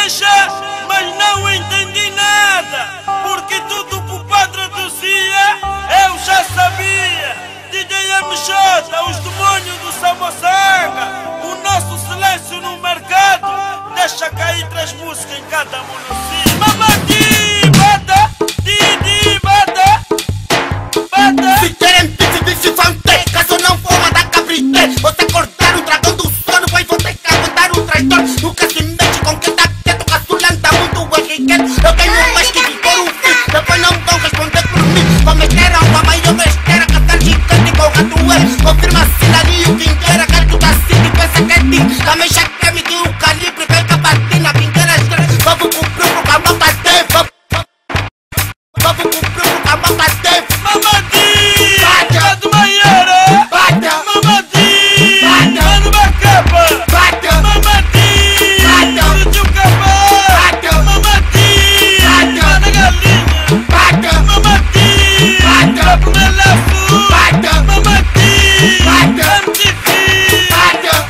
mexa, mas não entendi nada, porque tudo que o padre dizia eu já sabia. DJ MJ, os demônios do Samossanga, o nosso silêncio no mercado, deixa cair 3 músicas em cada município. Mamadi, bata, Didi, bata, bata. Se querem bife, vão ter, caso não for mandar cabrité. Você cortar o dragão do sono, pois vou ter que aguentar o traidor. Nunca se mexe com quem tá quieto, caçulando tá muito enriqueto. Eu tenho mais que for um fim, depois não vão responder por mim. Vou meter a uma maior besteira, catar gigante com ratoeiro. Confirma a cidade o quem queira, quer tu tá assim e pensa que é ti. Também já quer medir o calibre, vem com a batina, quem queira escrever. Vamos cumprir o que a mão tá dentro. Vamos cumprir o que a mão tá dentro. Mamadi, Bata. do Maiara, Bata. Mamadi, Bata. Mano Bacaba, Bata. Mamadi, Bata. do Tio Cabá, Bata. Mamadi, Bata. Mana Galinha, Bata. Mamadi, Bata. Papo Melaço, Bata. Mamadi, Bata. MTV. Bata.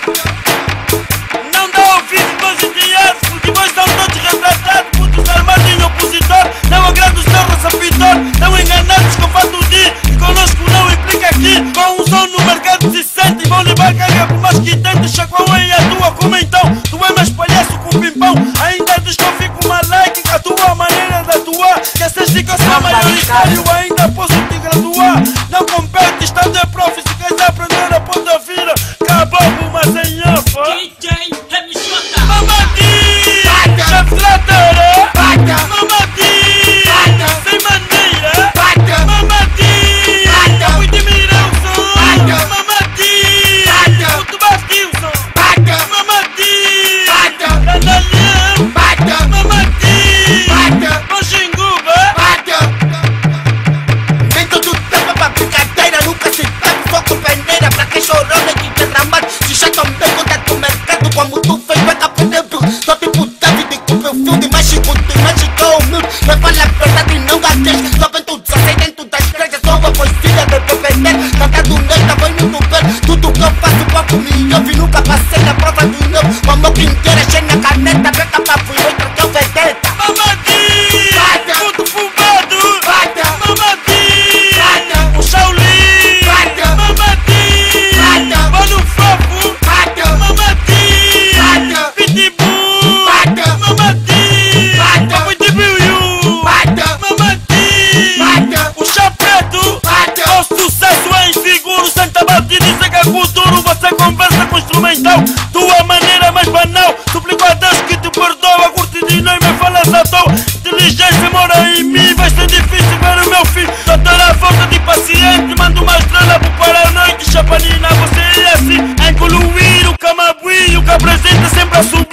Não dá ouvido meus idiotas, porque vós são todos retratados, putos armados em opositor. Não agrada o seu receptor, não enganados com fato de e conosco não implica aqui. Com um som no mercado se sente e vão levar carga por mais que tente. Chacoalhem a tua como então, tu é mais palhaço com pimpão. Ainda desconfio com uma like com a tua maneira de atuar. Que essas dicas são maioritário, ainda posso te graduar. Não compete, estando é prof, se queres aprender a ponta vira. Acabou mas em ofa. DJ MJ. Mamadi, Bata. chefe latera. Bata. Mamadi, Bata. sem maneira. Bata. Mamadi, Bata. fui de Mirãoson. Bata. Mamadi, Bata. puto Bastilson. Bata. Mamadi, Bata. Danalhão. Bata. Mamadi, Bata. Moxinguba. Bata. Nem todo tempo pra brincadeira, nunca se sabe, só com peneira. Pra quem chorou, nem que derramado. Se já também conta do mercado, como tu fez, vai aprender tudo. Só tipo David com perfil de mágico, tu mágico humilde. Mas fala a verdade e não gagueja. Só vem tudo, só sei dentro das igrejas. Sou a poesia de PPT, cantado nesta, foi muito bem. Tudo que eu faço, pouco me ouve. Nunca passei na prova do novo. Como quem queira, cheia na caneta. Beca pra fui, outra que eu vedeta. Mamadi, Bata. puto fumado. Bata. Mamadi, Bata. o Shaolin. Bata. Mamadi, Bata. mano fofo. Bata. Mamadi, Bata. Pitbull. Bata. Mamadi, Bata. Papo de Biu. Bata. Mamadi, Bata. o Chapreto. Bata. O sucesso é inseguro, sem tabaco e dizer que é futuro. Você conversa com instrumental, tua maneira mais banal. Suplico a Deus que te perdoa, curte de nós me falas à toa. Inteligência mora em mim, vai ser difícil ver o meu filho. Só terá falta de paciente, mando uma estrela pro paranoico. Chapanina, você é assim, a incluir o camabuí, o que apresenta sempre a subir.